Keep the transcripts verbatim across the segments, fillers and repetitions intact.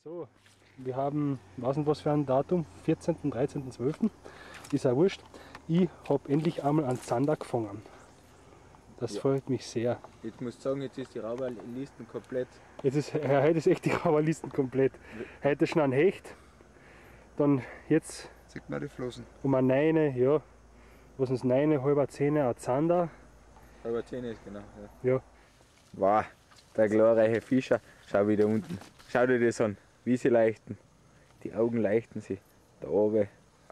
So, wir haben, weiß nicht was für ein Datum, vierzehnten, dreizehnten zwölften Ist ja wurscht. Ich habe endlich einmal einen Zander gefangen. Das Ja. freut mich sehr. Jetzt muss ich sagen, jetzt ist die Rauberlisten komplett. Jetzt ist, ja, heute ist echt die Rauberlisten komplett. Heute schon ein Hecht. Dann jetzt Sieht man die Flossen. um eine Neune, ja. Was uns Neune, halber Zehne, ein Zander. Halber zehn ist genau. Ja. Ja. Wow, der glorreiche Fischer. Schau wieder unten. Schau dir das an, wie sie leuchten. Die Augen leuchten sie. Da oben.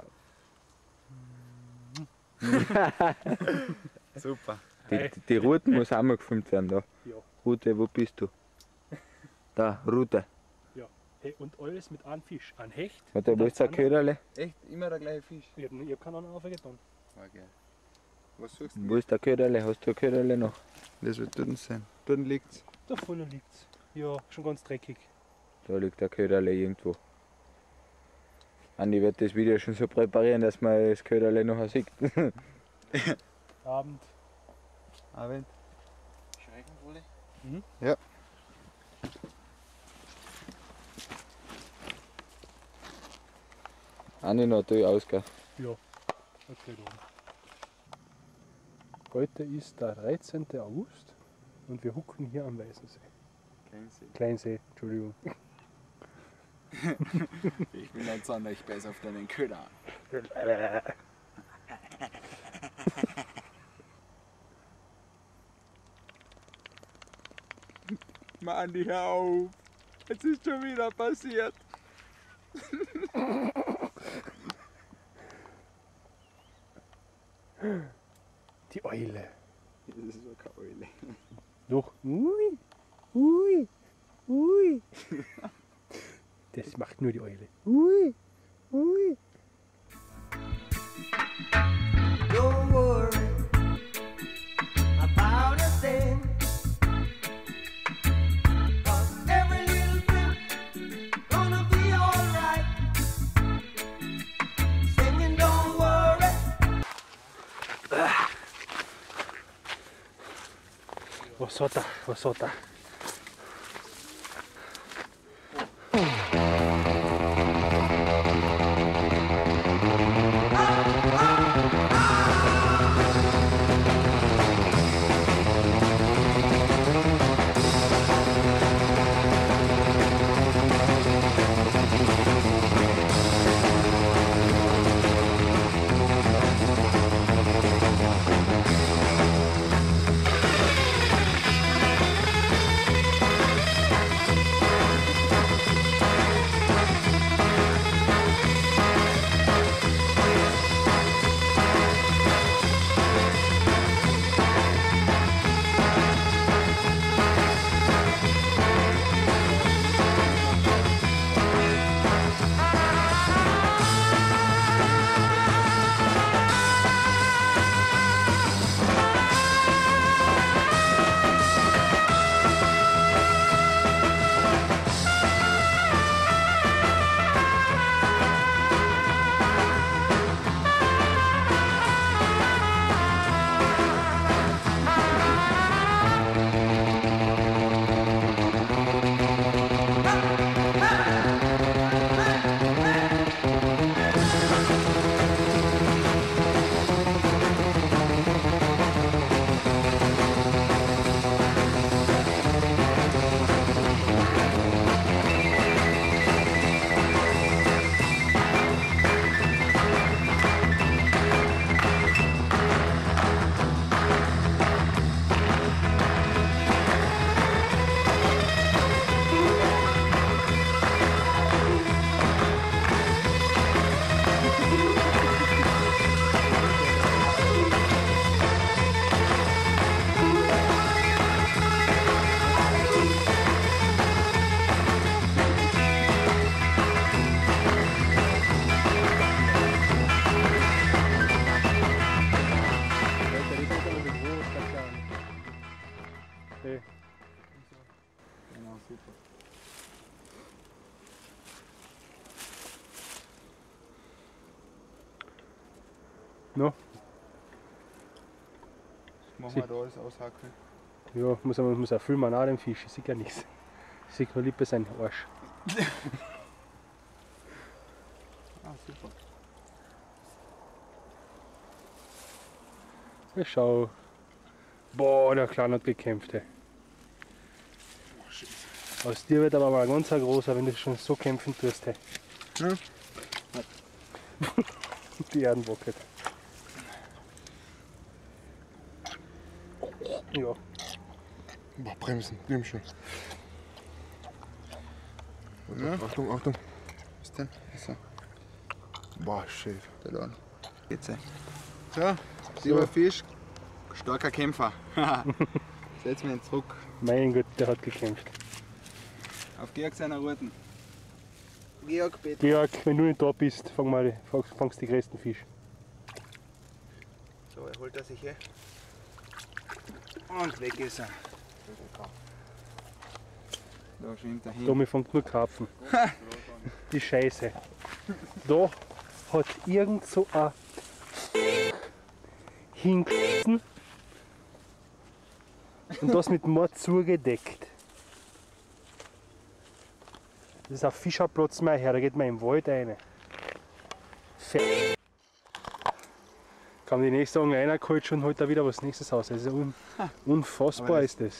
Super. Die, die, die Rute muss auch mal gefilmt werden. Da. Ja. Rute, wo bist du? Da, Rute. Ja. Hey, und alles mit einem Fisch. Ein Hecht. Warte, und wo ein ist der Zander. Köderle? Echt immer der gleiche Fisch. Ich habe hab keinen anderen aufgetan. War geil. Was suchst du? Wo ist der Köderle? Hast du ein Köderle noch? Das wird dort sein. Dort liegt's. Da vorne liegt's. Ja, schon ganz dreckig. Da liegt der Köderle irgendwo. Andi wird das Video schon so präparieren, dass man das Köderle noch sieht. Abend. Abend. Schreckenwolle? Mhm. Ja. Andi noch durch ausgehen. Ja. Okay, dann. Heute ist der dreizehnte August und wir hucken hier am Weißensee. Kleinsee. Kleinsee, Entschuldigung. Ich bin ein Zander, ich beiß auf deinen Köder an. Mann, hör auf! Es ist schon wieder passiert! Die Eule. Das ist so keine Eule. Doch. Ui, ui, ui. Das macht nur die Eule. Ui, ui. Don't worry about a thing. 'Cause every little thing gonna be alright. Singing, don't worry. Was hat er? Was hat er? Okay. Genau, super. No, Machen Sie- wir da alles aushackeln. ja, muss man muss auch filmen, auch den Fisch. Ich sehe gar nichts. Ich sehe nur Lippe sein Arsch. Ja, schau. Boah, der Kleine hat gekämpft. Hey. Aus dir wird aber mal ein ganz großer, wenn du schon so kämpfen tust. Hey. Ja. Die Erden wackelt. Ja. Boah, bremsen, nimm schon. Ja. Achtung, Achtung. Was denn? So, Boah, shit. da lang. Geht's ja. So, lieber Fisch, starker Kämpfer. Setz mich zurück. Mein Gott, der hat gekämpft. Auf Georg seiner Routen. Georg, bitte. Georg, wenn du nicht da bist, fang mal, fang, fangst die größten Fisch. So, er holt er sich eh. Und weg ist er. Da schwimmt er hin. Tommy fängt nur Karpfen. Die Scheiße. Da hat irgend so ein hingesessen und das mit Mord zugedeckt. Das ist ein Fischerplatz mehr her, da geht man im Wald rein. Fertig. Kann die nächste sagen, einer geholt schon heute halt wieder was nächstes aus. Das ist ja un unfassbar ist das.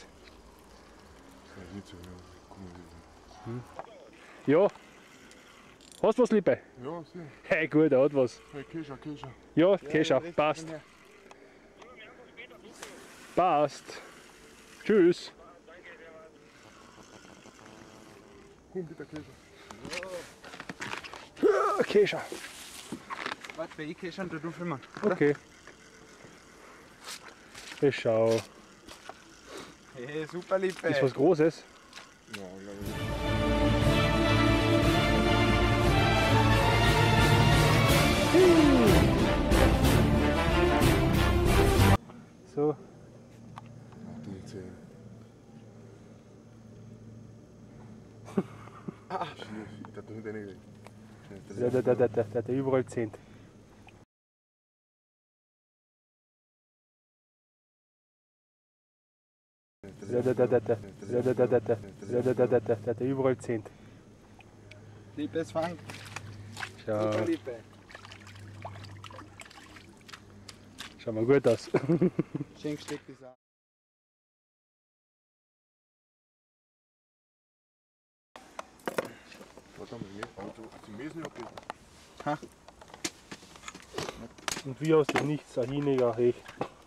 Ja. Hast du was, Lippe? Ja, sieh. Hey, gut, er hat was. Hey, Kesha, Kesha. Ja, Kesha, passt. Passt. Tschüss. Komm bitte, Kesha. Ja, Kesha. Warte, bei ich schon, du filmen. Okay. Ich schau. Hey, super Lippe. Ist was Großes? Ja, ja, So. Mach die nicht sehen. Ah, ich hab nicht deine gekriegt. Der, der, der, der, der, der, der überall zehnt. Der, der, der, der, der, der, der, der, der, der, der, der, der, der, der, der überall zehnt. Lippes Fang. Schau, Super Lippe. schau mal gut aus. Schön gesteckt ist er. Warte mal, nee, Auto. Die Mesen ja geht. Und wie aus dem Nichts ein Hiniger Hecht.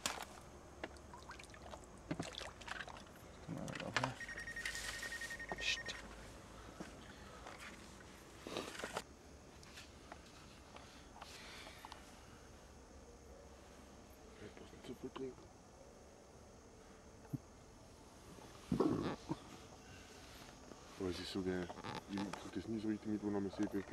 Psst. Zu viel trinken. Aber es ist so geil. Ich krieg das nie so richtig mit, wo noch mal Seebecken.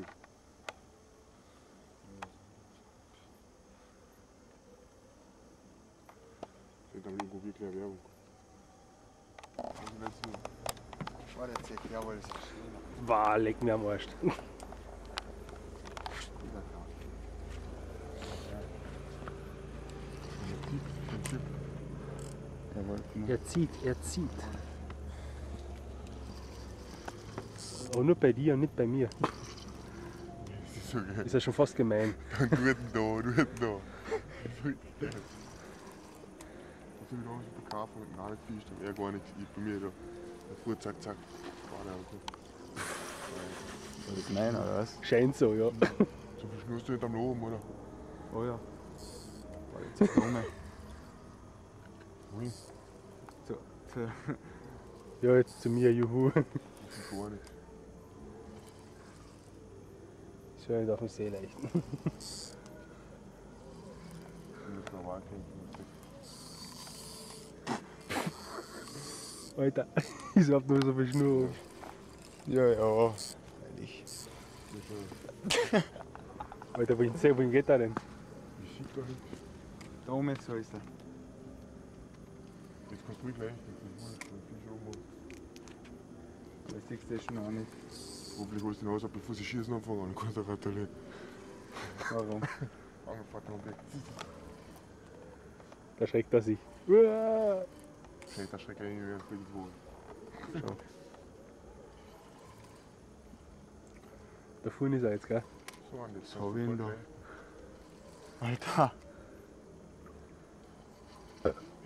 Ich dann irgendwo wirklich eine Werbung. Also letzten War der Zeck, jawohl, das ist schön. Wow, leck mir am Arsch. Jawohl, Er zieht, er zieht. Aber nur bei dir und nicht bei mir. Das ist so geil. Ist ja schon fast gemein. Dann du hätten da, du hätten da. Das ist richtig geil. Ich bin wieder auf dem Verkaufen mit einem Fisch, dann er gar nichts. Ich bei mir da. Der fuhr zack, zack. War der Auto. Das ist mein, oder was? Scheint so, ja. So viel schnurst du nicht am Loben, oder? Oh ja. War jetzt eine Blume. Ui, So, so. Ja, jetzt zu mir, juhu. das ist gar nichts. Ist ja nicht auf dem See leicht. Ich muss normal trinken. Alter, ich hab nur so viel Schnur. Ja, ja. Ehrlich. Alter, wohin, wohin geht der denn? Ich schick da hin. Da oben so ist er. Jetzt kannst du ruhig leichten. Ich muss den Fisch umholen. Da siehst du das schon auch nicht. Hoffentlich holst du den aus, bevor sie schießen anfangen. Dann kannst du auch Rattele. Warum? Angefangen und weg. Da schreckt er sich. Uah. Okay, da schreckt er ihn wieder richtig wohl. Da vorne ist er jetzt, gell? So, und jetzt Schau ihn da. gleich. Alter.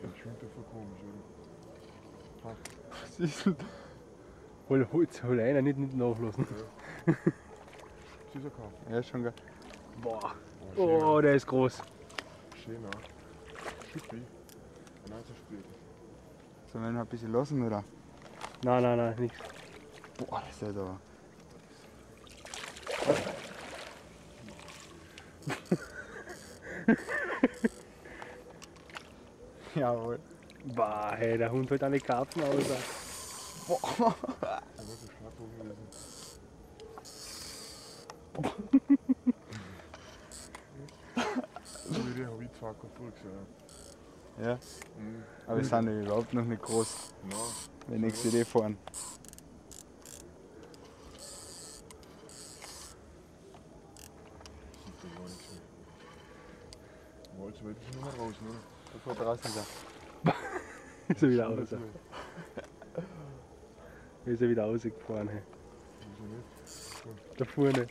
Das schwimmt ja voll komisch, oder? Was ist denn? Hol, hol, hol einer, nicht, nicht nachlassen. Süßer Kauf. Ja, schon geil. Boah. Oh, Oh, der ist groß. schön, schön auch. Schuppi. Nein, so spät. Sollen wir ihn noch ein bisschen lassen, oder? Nein, nein, nein, nichts. Boah, das ist ja da. Jawohl. Bah, hey, der Hund holt eine Karpfen aus. Da war so schlapp gewesen. So wie der habe ich zwar kein Volk gesehen. Ja, Mhm. aber wir sind ja überhaupt noch nicht groß, Nein. wenn nächste Idee fahren. Sieht da gar nichts mehr. Wollt ihr weiter schon mal raus, ne? Bevor draußen sind. Ist er wieder Schon raus. dazu. Ist er wieder rausgefahren. Hey. Wieso nicht? Da vorne.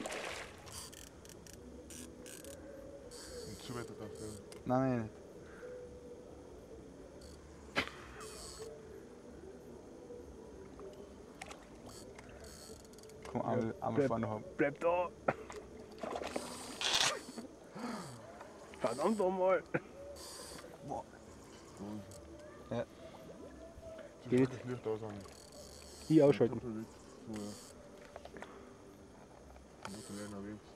Und zu weiter drauf, ja. Nein, nein, nicht. Komm, einmal, einmal bleib- vorne haben. Bleib da! Verdammt nochmal! Ja. Du Geht. das Licht aus an. Ich ausschalten. Doppelwitz. So, ja. Muss dann einer weg.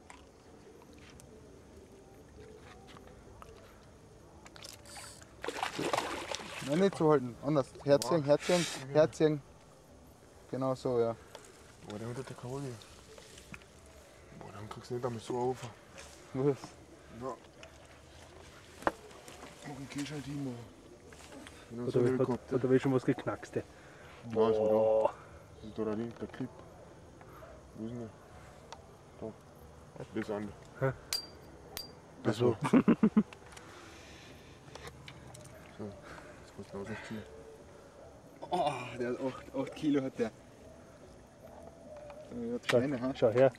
Nein, nicht so halten. Anders. Herziehen, herziehen, herziehen. Genau so, ja. Boah, der hat der Kauli. Boah, dann kriegst du nicht einmal so auf. Was? Ja. Mach einen Käse halt hin, Wenn er so Oder, will, hat, kommt. hat er schon was geknackst? ey. Nein, ist da. Oh, Das ist da der Link, der Clip. Wo ist denn der? Da. Das andere. Hä? Das so. so. So, jetzt kannst du rausziehen. Oh, der hat acht Kilo hat der. Der hat schau, Scheine, ha? schau her.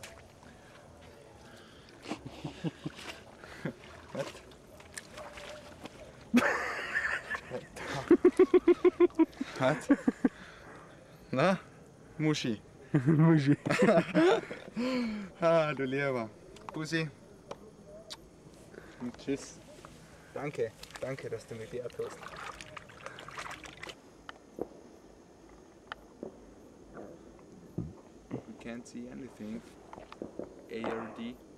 Hat. Na? Muschi. Muschi. Ah, du Lieber. Bussi. Und tschüss. Danke. Danke, dass du mich geehrt hast. You can't see anything. A R D.